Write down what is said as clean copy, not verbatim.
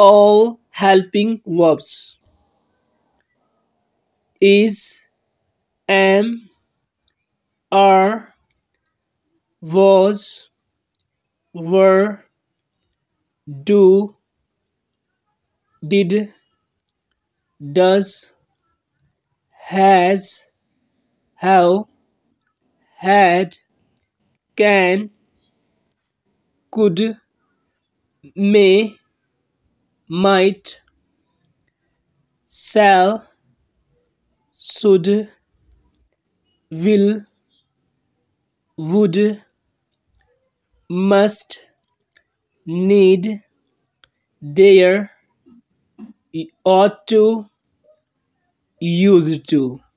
all helping verbs is, am, are, was, were, do, did, does, has, have, had, can, could, may, might, shall, should, will, would, must, need, dare, ought to, used to.